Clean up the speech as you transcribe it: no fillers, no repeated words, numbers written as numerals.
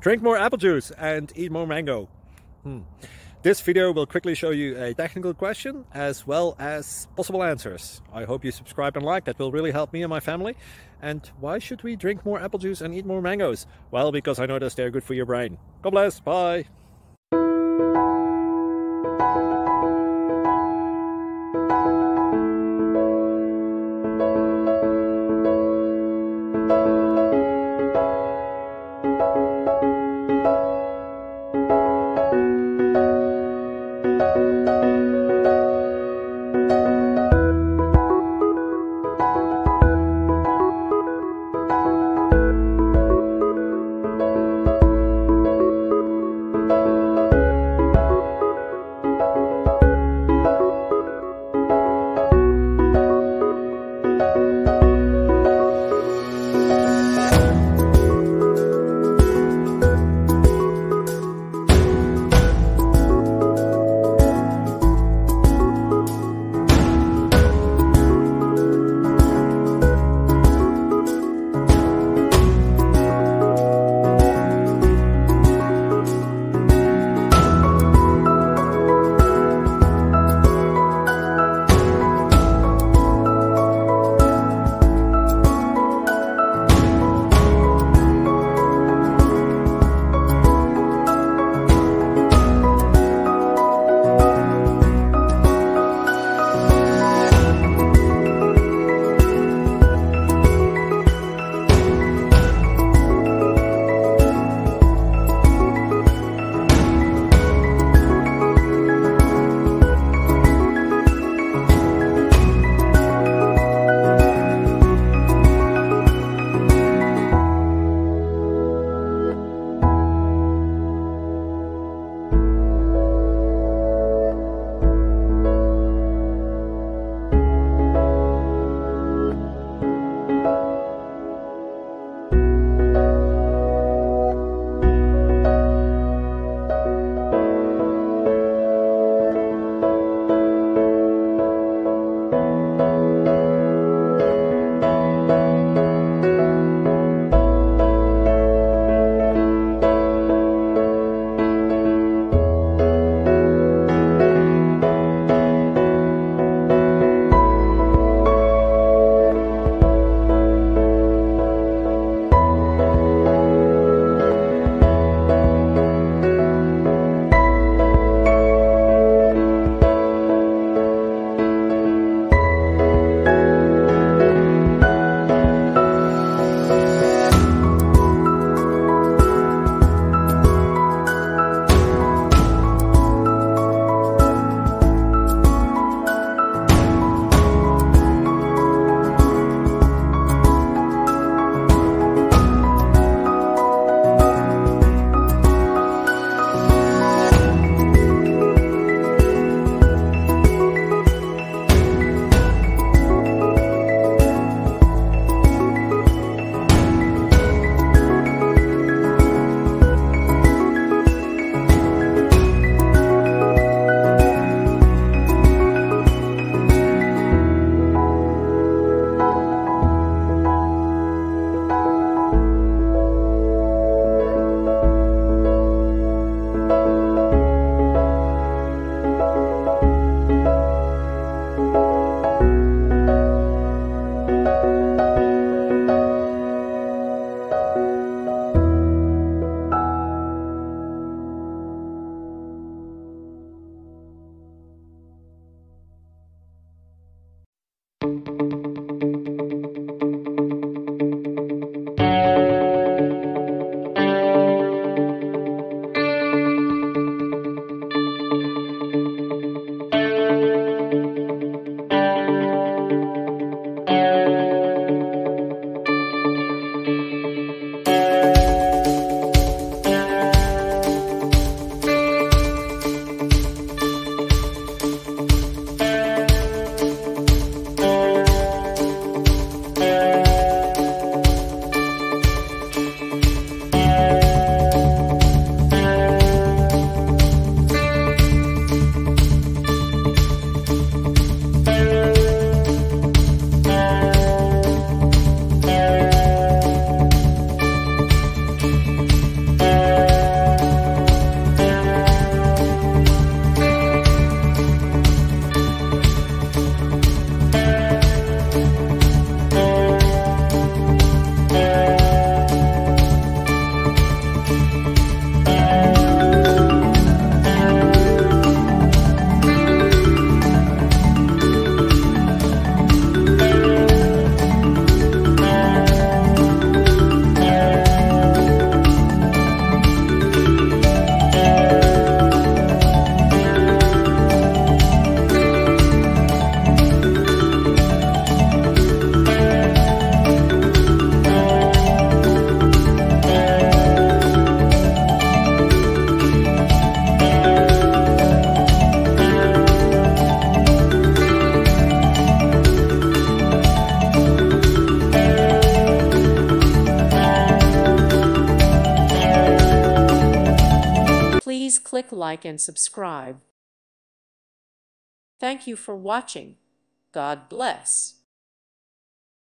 Drink more apple juice and eat more mango. This video will quickly show you a technical question as well as possible answers. I hope you subscribe and like, that will really help me and my family. And why should we drink more apple juice and eat more mangoes? Well, because I noticed they're good for your brain. God bless, bye! Please click like and subscribe. Thank you for watching. God bless.